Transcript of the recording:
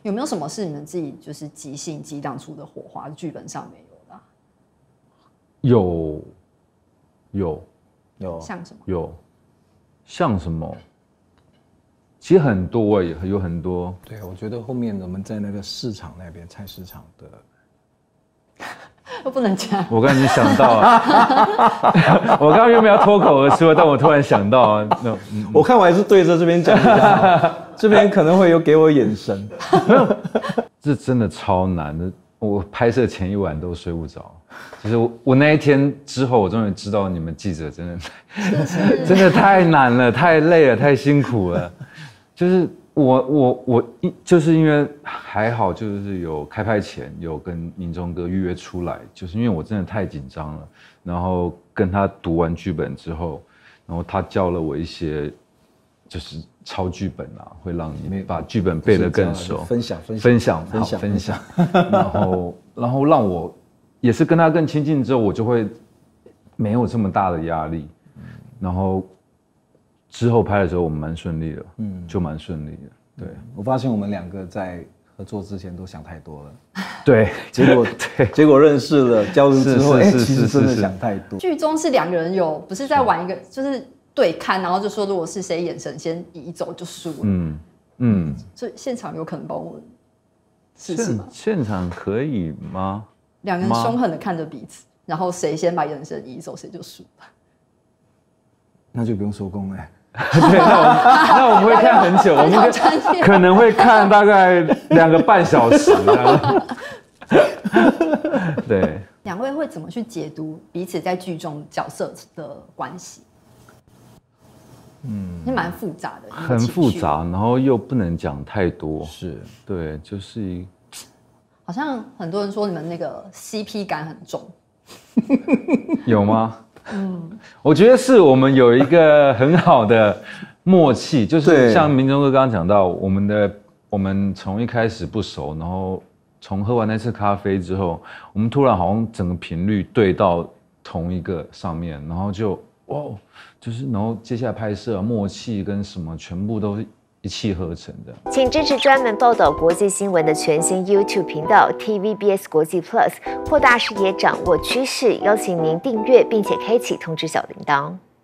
有没有什么是你们自己就是即兴激荡出的火花，剧本上没有的、啊？ 有， 像什么？ 有，像什么？其实很多有很多。 对，我觉得后面我们在那个市场那边，菜市场的。 都不能讲。 我刚才已经想到了，我刚刚原本要脱口而出，但我突然想到啊， 我看我还是对着这边讲比较好，这边可能会有给我眼神。 这真的超难的，我拍摄前一晚都睡不着。其实我那一天之后，我终于知道你们记者真的太难了，太累了，太辛苦了。就是我就是因为还好，就是有开拍前有跟民众哥预约出来，就是因为我真的太紧张了，然后跟他读完剧本之后，然后他教了我一些就是抄剧本啊，会让你把剧本背得更熟， 分享， 然后让我也是跟他更亲近之后，我就会没有这么大的压力，然后之后拍的时候我们蛮顺利的，就蛮顺利的。对， 我发现我们两个在合作之前都想太多了， 对， 结果认识了交流之后，其实真的想太多。 剧中是两个人不是在玩一个，就是对看，然后就说如果是谁眼神先移走就输了。所以现场有可能帮我们试试吗？ 现场可以吗？ 两个人凶狠的看着彼此，然后谁先把眼神移走，谁就输了。 那就不用收工了。 对，那我们会看很久，我们可能会看大概2个半小时。对， 两位会怎么去解读彼此在剧中角色的关系？是蛮复杂的， 很复杂，然后又不能讲太多。 是， 对，就是好像很多人说你们那个 CP 感很重， 有吗？我觉得是我们有一个很好的默契，就是像明忠哥刚刚讲到，我们从一开始不熟，然后从喝完那次咖啡之后，我们突然好像整个频率对到同一个上面，然后就就是然后接下来拍摄默契跟什么全部都一气呵成的。 请支持专门报道国际新闻的全新 YouTube 频道 TVBS 国际 Plus， 扩大视野，掌握趋势。邀请您订阅并且开启通知小铃铛。